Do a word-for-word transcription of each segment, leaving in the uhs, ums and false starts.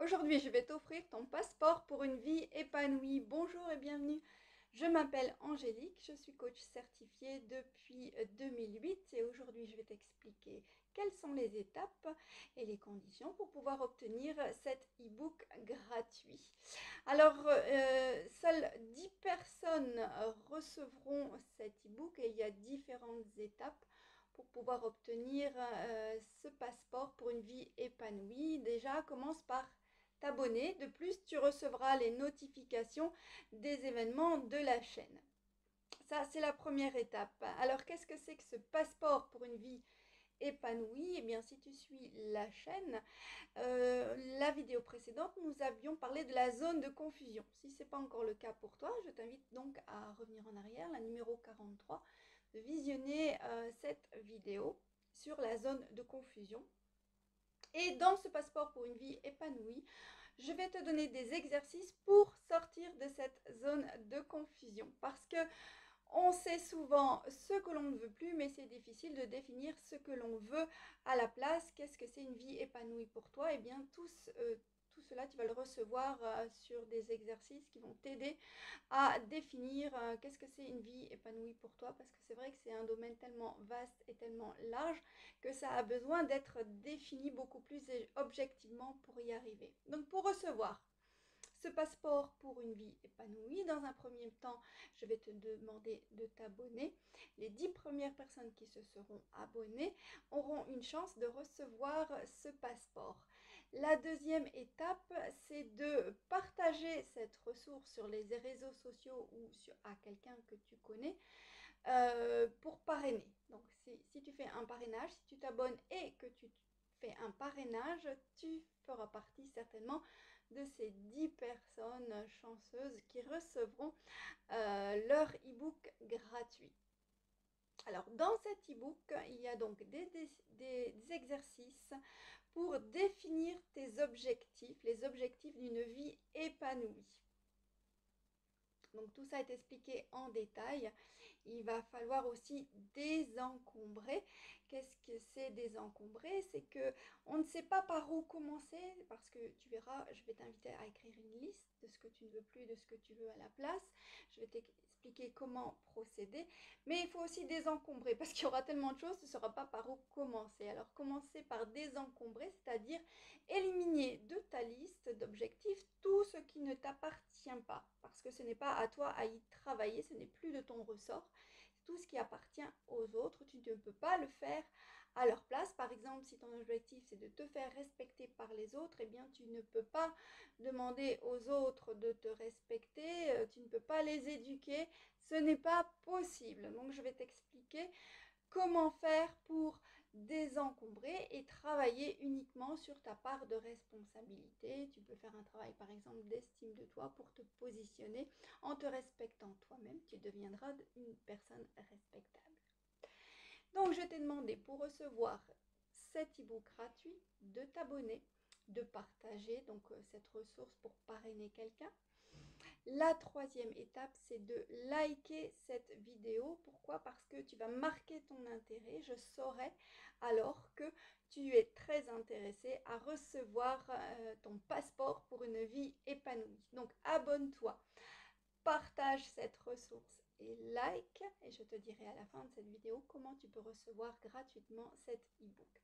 Aujourd'hui, je vais t'offrir ton passeport pour une vie épanouie. Bonjour et bienvenue. Je m'appelle Angélique, je suis coach certifiée depuis deux mille huit et aujourd'hui, je vais t'expliquer quelles sont les étapes et les conditions pour pouvoir obtenir cet e-book gratuit. Alors, euh, seules dix personnes recevront cet e-book et il y a différentes étapes pour pouvoir obtenir euh, ce passeport pour une vie épanouie. Déjà, commence par t'abonner. De plus, tu recevras les notifications des événements de la chaîne. Ça, c'est la première étape. Alors, qu'est-ce que c'est que ce passeport pour une vie épanouie? Eh bien, si tu suis la chaîne, euh, la vidéo précédente, nous avions parlé de la zone de confusion. Si ce n'est pas encore le cas pour toi, je t'invite donc à revenir en arrière, la numéro quarante-trois, de visionner euh, cette vidéo sur la zone de confusion. Et dans ce passeport pour une vie épanouie, je vais te donner des exercices pour sortir de cette zone de confusion. Parce que on sait souvent ce que l'on ne veut plus, mais c'est difficile de définir ce que l'on veut à la place. Qu'est-ce que c'est une vie épanouie pour toi? Eh bien, tous, euh, tout cela, tu vas le recevoir euh, sur des exercices qui vont t'aider à définir euh, qu'est-ce que c'est une vie épanouie pour toi, parce que c'est vrai que c'est un domaine tellement vaste et tellement large que ça a besoin d'être défini beaucoup plus objectivement pour y arriver. Donc pour recevoir ce passeport pour une vie épanouie, dans un premier temps, je vais te demander de t'abonner. Les dix premières personnes qui se seront abonnées auront une chance de recevoir ce passeport. La deuxième étape, c'est de partager cette ressource sur les réseaux sociaux ou sur, à quelqu'un que tu connais euh, pour parrainer. Donc, si, si tu fais un parrainage, si tu t'abonnes et que tu fais un parrainage, tu feras partie certainement de ces dix personnes chanceuses qui recevront euh, leur e-book gratuit. Alors, dans cet e-book, il y a donc des, des, des exercices pour définir tes objectifs, les objectifs d'une vie épanouie. Donc tout ça est expliqué en détail. Il va falloir aussi désencombrer. Qu'est-ce que c'est désencombrer? C'est que on ne sait pas par où commencer, parce que tu verras, je vais t'inviter à écrire une liste de ce que tu ne veux plus, de ce que tu veux à la place. Je vais t'expliquer comment procéder. Mais il faut aussi désencombrer, parce qu'il y aura tellement de choses, tu ne sauras pas par où commencer. Alors commencer par désencombrer, c'est-à-dire éliminer de ta liste d'objectifs tout ce qui ne t'appartient pas, parce que ce n'est pas à toi à y travailler, ce n'est plus de ton ressort. Tout ce qui appartient aux autres, tu ne peux pas le faire à leur place. Par exemple, si ton objectif c'est de te faire respecter par les autres, eh bien tu ne peux pas demander aux autres de te respecter, tu ne peux pas les éduquer, ce n'est pas possible. Donc je vais t'expliquer comment faire pour désencombrer et travailler uniquement sur ta part de responsabilité. Tu peux faire un travail par exemple d'estime de toi pour te positionner. En te respectant toi-même, tu deviendras une personne respectable. Donc je t'ai demandé pour recevoir cet e-book gratuit de t'abonner, de partager donc cette ressource pour parrainer quelqu'un. La troisième étape, c'est de liker cette vidéo. Pourquoi? Parce que tu vas marquer ton intérêt. Je saurai alors que tu es très intéressé à recevoir euh, ton passeport pour une vie épanouie. Donc abonne-toi, partage cette ressource et like. Et je te dirai à la fin de cette vidéo comment tu peux recevoir gratuitement cet e-book.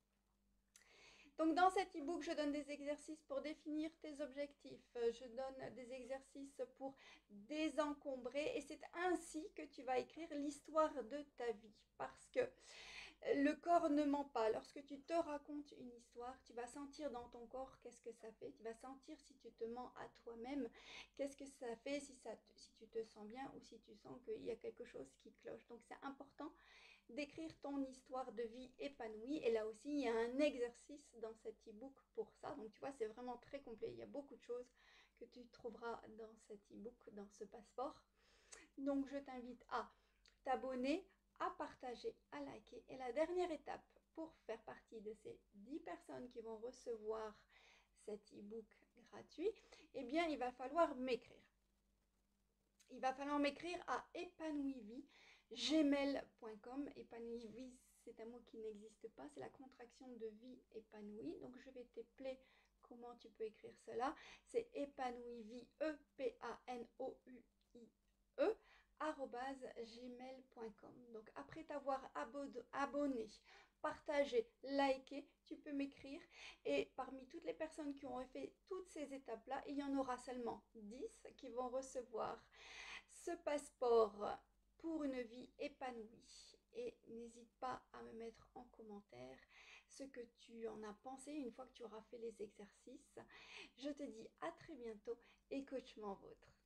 Donc dans cet e-book, je donne des exercices pour définir tes objectifs, je donne des exercices pour désencombrer et c'est ainsi que tu vas écrire l'histoire de ta vie. Parce que le corps ne ment pas. Lorsque tu te racontes une histoire, tu vas sentir dans ton corps qu'est-ce que ça fait. Tu vas sentir si tu te mens à toi-même, qu'est-ce que ça fait, si, ça, si tu te sens bien ou si tu sens qu'il y a quelque chose qui cloche. Donc c'est important d'écrire ton histoire de vie épanouie. Et là aussi, il y a un exercice dans cet e-book pour ça. Donc tu vois, c'est vraiment très complet. Il y a beaucoup de choses que tu trouveras dans cet e-book, dans ce passeport. Donc je t'invite à t'abonner, à partager, à liker. Et la dernière étape pour faire partie de ces dix personnes qui vont recevoir cet e-book gratuit, eh bien, il va falloir m'écrire. Il va falloir m'écrire à épanouivie gmail point com. Épanouivie, c'est un mot qui n'existe pas, c'est la contraction de vie épanouie. Donc je vais t'appeler comment tu peux écrire cela. C'est épanouie, E P A N O U I E, arobase gmail point com. Donc après t'avoir abonné, partagé, liké, tu peux m'écrire. Et parmi toutes les personnes qui ont fait toutes ces étapes-là, il y en aura seulement dix qui vont recevoir ce passeport pour une vie épanouie. Et n'hésite pas à me mettre en commentaire ce que tu en as pensé une fois que tu auras fait les exercices. Je te dis à très bientôt et coachement vôtre.